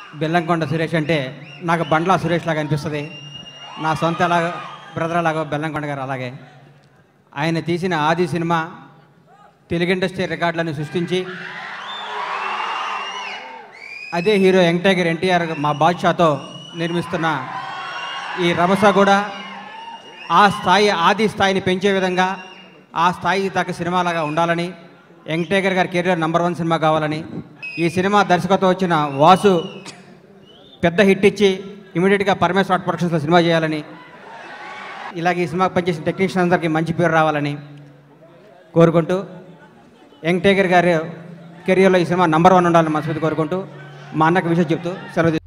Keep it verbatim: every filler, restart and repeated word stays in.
బెల్లంకొండ సురేష్ అంటే నాకు బండ్ల సురేష్ లాగా అనిపిస్తుంది. నా సొంత ఎలా బ్రదర్ అలాగో బెల్లంకొండ గారు అలాగే. ఆయన తీసిన ఆది సినిమా తెలుగు ఇండస్ట్రీ రికార్డులను సృష్టించి అదే హీరో యంగ్ టైగర్ ఎన్టీఆర్ మా బాద్షాతో నిర్మిస్తున్న ఈ రభస కూడా ఆ స్థాయి ఆది స్థాయిని పెంచే విధంగా ఆ స్థాయి దాకా సినిమాలాగా ఉండాలని, యంగ్ టైగర్ గారి కెరీర్ నెంబర్ వన్ సినిమా కావాలని, ఈ సినిమా దర్శకత్వం వచ్చిన వాసు పెద్ద హిట్ ఇచ్చి ఇమీడియట్గా పరమేశ్వర ఆర్ట్ ప్రొడక్షన్స్లో సినిమా చేయాలని, ఇలాగే ఈ సినిమాకి పనిచేసిన టెక్నీషియన్ అందరికీ మంచి పేరు రావాలని కోరుకుంటూ, యంగ్ టైగర్ గారి కెరియర్లో ఈ సినిమా నంబర్ వన్ ఉండాలని మనస్ఫూర్తి కోరుకుంటూ మా అన్నకు విషయం చెప్తూ సెలవు